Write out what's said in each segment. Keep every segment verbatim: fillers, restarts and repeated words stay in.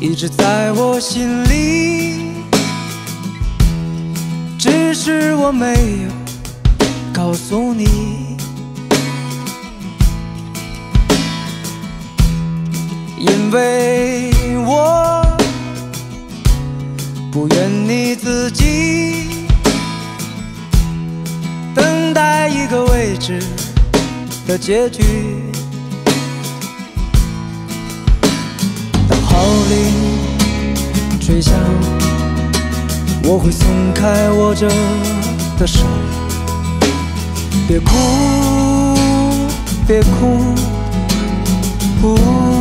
一直在我心里，只是我没有告诉你，因为我不愿你自己等待一个未知的结局。当号铃吹响，我会松开握着的手。别哭，别哭，哭。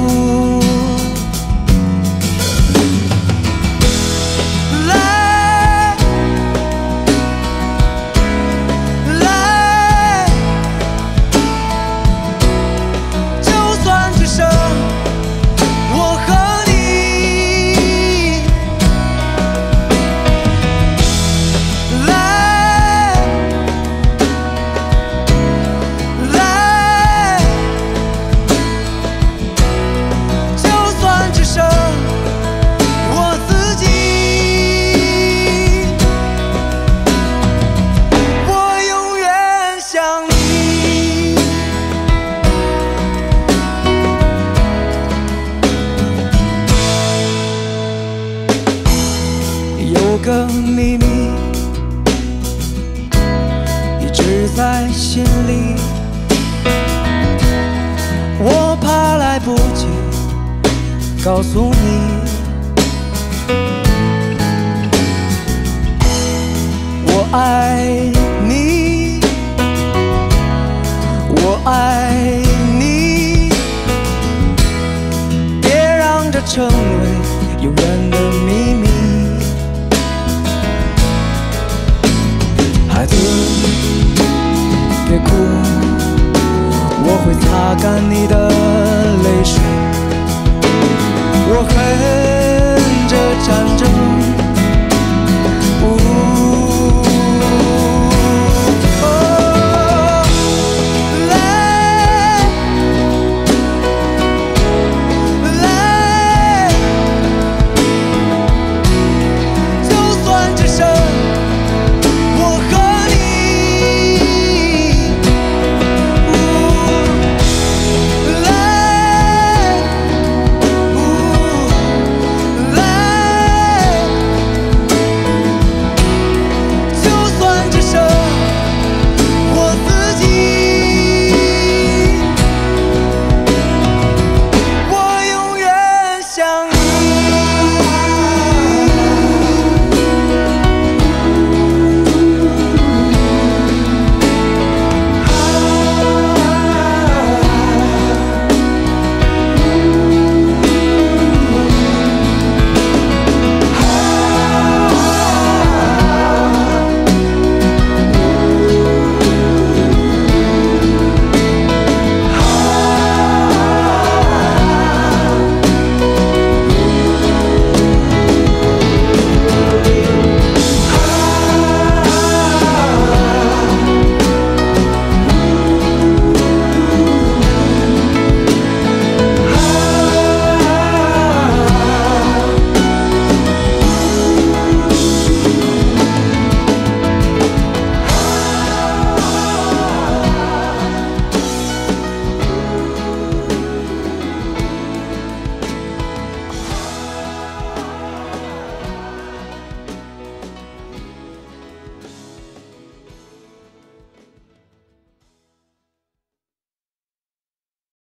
来，来，就算只剩我和你。来，来，就算只剩我自己。我永远想你。有个秘密一直在心里，我怕来不及告诉你。我爱你，我爱你，别让这成为永远的秘密。孩子，别哭，我会擦干你的泪水。我很